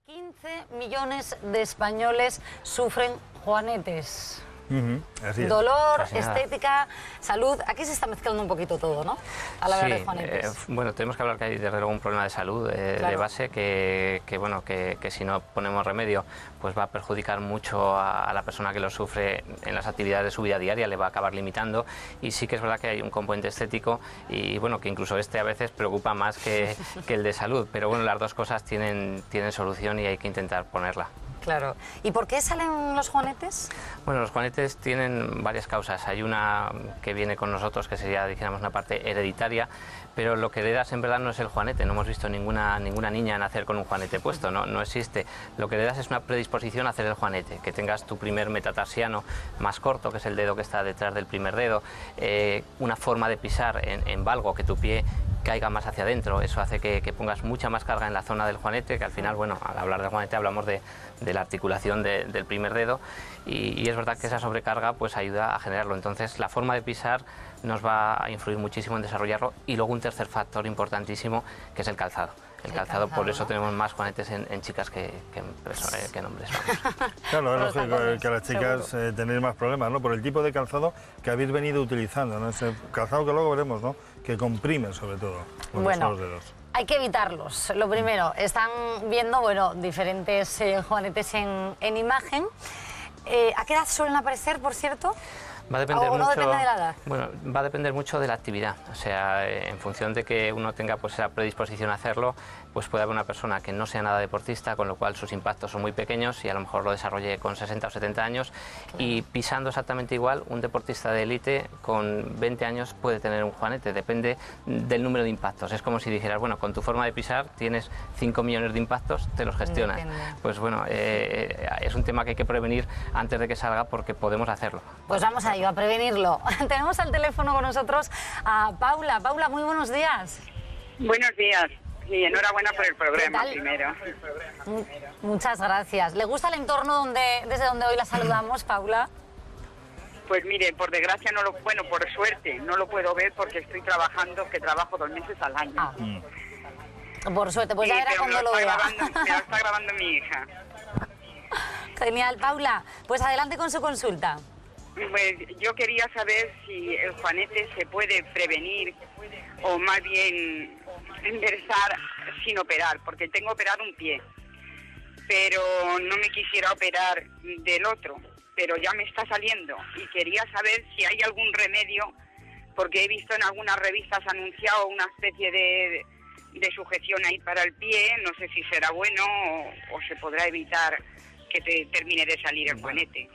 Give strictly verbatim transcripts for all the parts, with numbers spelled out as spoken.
quince millones de españoles sufren juanetes. Uh-huh. Así es. Dolor, Casi estética, nada. salud. Aquí se está mezclando un poquito todo, ¿no? A la hora sí, de juanetes. Eh, bueno, tenemos que hablar que hay desde luego un problema de salud eh, Claro. de base que, que bueno, que, que si no ponemos remedio, pues va a perjudicar mucho a, a la persona que lo sufre en las actividades de su vida diaria, le va a acabar limitando. Y sí que es verdad que hay un componente estético y bueno, que incluso este a veces preocupa más que, que el de salud. Pero bueno, las dos cosas tienen, tienen solución y hay que intentar ponerla. Claro. ¿Y por qué salen los juanetes? Bueno, los juanetes tienen varias causas. Hay una que viene con nosotros, que sería, dijéramos, una parte hereditaria, pero lo que heredas en verdad no es el juanete. No hemos visto ninguna, ninguna niña nacer con un juanete puesto, no, no existe. Lo que heredas es una predisposición a hacer el juanete, que tengas tu primer metatarsiano más corto, que es el dedo que está detrás del primer dedo, eh, una forma de pisar en, en valgo, que tu pie caiga más hacia adentro. Eso hace que, que pongas mucha más carga en la zona del juanete, que al final, bueno, al hablar del juanete hablamos de, de la articulación de, del primer dedo y, y es verdad que esa sobrecarga pues ayuda a generarlo. Entonces la forma de pisar nos va a influir muchísimo en desarrollarlo y luego un tercer factor importantísimo que es el calzado. El, el calzado, calzado, por eso ¿no? tenemos más juanetes en, en chicas que, que, en, que en hombres. Vamos. Claro, es lógico que las chicas eh, tenéis más problemas, ¿no? Por el tipo de calzado que habéis venido utilizando, ¿no? Ese calzado que luego veremos, ¿no? Que comprime sobre todo los, bueno, los dedos. Hay que evitarlos. Lo primero, están viendo, bueno, diferentes eh, juanetes en, en imagen. Eh, ¿A qué edad suelen aparecer, por cierto? Va a depender ¿O no mucho, depende de la edad? Bueno, va a depender mucho de la actividad. O sea, en función de que uno tenga pues esa predisposición a hacerlo, pues puede haber una persona que no sea nada deportista, con lo cual sus impactos son muy pequeños y a lo mejor lo desarrolle con sesenta o setenta años. Claro. Y pisando exactamente igual, un deportista de élite con veinte años puede tener un juanete. Depende del número de impactos. Es como si dijeras, bueno, con tu forma de pisar tienes cinco millones de impactos, te los gestionas. Depende. Pues bueno, eh, es un tema que hay que prevenir antes de que salga porque podemos hacerlo. Pues vamos a a prevenirlo. Tenemos al teléfono con nosotros a Paula. Paula, muy buenos días. Buenos días y enhorabuena por el programa primero. Muchas gracias. ¿Le gusta el entorno donde, desde donde hoy la saludamos, Paula? Pues mire, por desgracia no lo, bueno, por suerte no lo puedo ver porque estoy trabajando, que trabajo dos meses al año. Ah. Mm. Por suerte, pues sí, ya verá cuando lo, lo vea. Grabando, me lo está grabando mi hija. Genial, Paula. Pues adelante con su consulta. Pues yo quería saber si el juanete se puede prevenir o más bien enderezar sin operar, porque tengo operado un pie, pero no me quisiera operar del otro, pero ya me está saliendo y quería saber si hay algún remedio, porque he visto en algunas revistas anunciado una especie de, de sujeción ahí para el pie, no sé si será bueno o, o se podrá evitar que te termine de salir el juanete.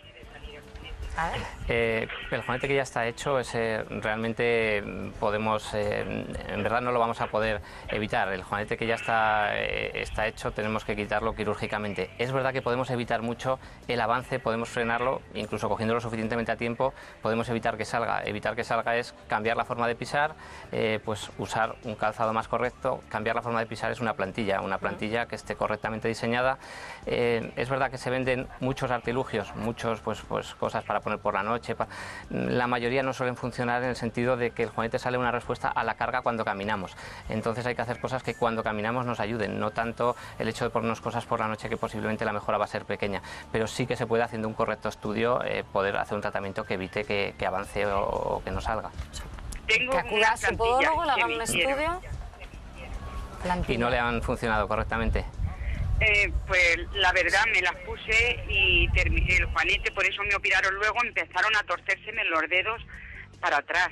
Eh, el juanete que ya está hecho, ese realmente podemos, eh, en verdad no lo vamos a poder evitar. El juanete que ya está, eh, está hecho tenemos que quitarlo quirúrgicamente. Es verdad que podemos evitar mucho el avance, podemos frenarlo, incluso cogiéndolo suficientemente a tiempo, podemos evitar que salga. Evitar que salga es cambiar la forma de pisar, eh, pues usar un calzado más correcto. Cambiar la forma de pisar es una plantilla, una plantilla que esté correctamente diseñada. Eh, es verdad que se venden muchos artilugios, muchos pues, pues cosas para poner por la noche. La mayoría no suelen funcionar en el sentido de que el juanete sale una respuesta a la carga cuando caminamos. Entonces hay que hacer cosas que cuando caminamos nos ayuden, no tanto el hecho de ponernos cosas por la noche que posiblemente la mejora va a ser pequeña, pero sí que se puede, haciendo un correcto estudio, eh, poder hacer un tratamiento que evite que, que avance o, o que no salga. Tengo que acuda a su podólogo, le hagan un estudio y no le han funcionado correctamente. Eh, pues la verdad me las puse y terminé el juanete, por eso me operaron luego, empezaron a torcérseme los dedos para atrás.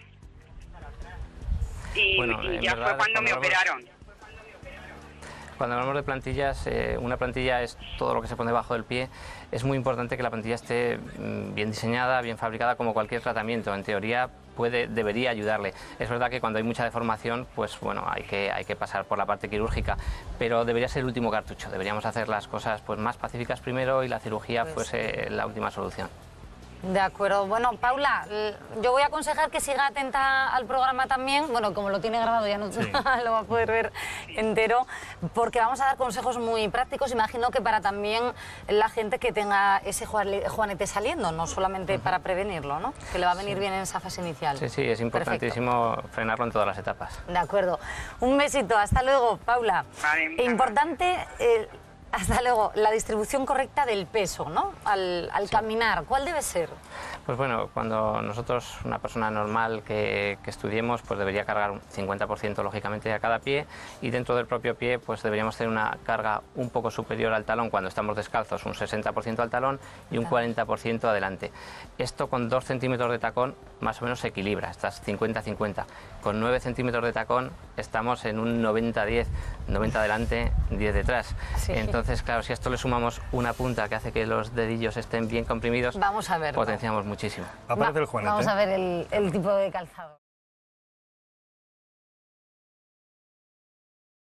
Y, bueno, y ya verdad, fue cuando, cuando me operaron. Cuando hablamos de plantillas, eh, una plantilla es todo lo que se pone debajo del pie. Es muy importante que la plantilla esté bien diseñada, bien fabricada, como cualquier tratamiento. En teoría puede, debería ayudarle. Es verdad que cuando hay mucha deformación, pues bueno, hay que, hay que pasar por la parte quirúrgica, pero debería ser el último cartucho. Deberíamos hacer las cosas pues más pacíficas primero y la cirugía pues, fuese la última solución. De acuerdo. Bueno, Paula, yo voy a aconsejar que siga atenta al programa también. Bueno, como lo tiene grabado ya no sí. lo va a poder ver entero, porque vamos a dar consejos muy prácticos. Imagino que para también la gente que tenga ese juanete saliendo, no solamente uh-huh. para prevenirlo, ¿no? Que le va a venir sí. bien en esa fase inicial. Sí, sí, es importantísimo Perfecto. frenarlo en todas las etapas. De acuerdo. Un besito. Hasta luego, Paula. Vale, e importante... Eh, Hasta luego. La distribución correcta del peso, ¿no? Al, al sí. caminar, ¿cuál debe ser? Pues bueno, cuando nosotros, una persona normal que, que estudiemos, pues debería cargar un cincuenta por ciento lógicamente a cada pie, y dentro del propio pie pues deberíamos tener una carga un poco superior al talón cuando estamos descalzos, un sesenta por ciento al talón y un cuarenta por ciento adelante. Esto con dos centímetros de tacón más o menos se equilibra, estás cincuenta cincuenta. Con nueve centímetros de tacón estamos en un noventa diez, noventa adelante, diez detrás. Sí. Entonces, claro, si a esto le sumamos una punta que hace que los dedillos estén bien comprimidos, vamos a ver, potenciamos muchísimo. Aparece el Juanete. Vamos a ver el, el tipo de calzado.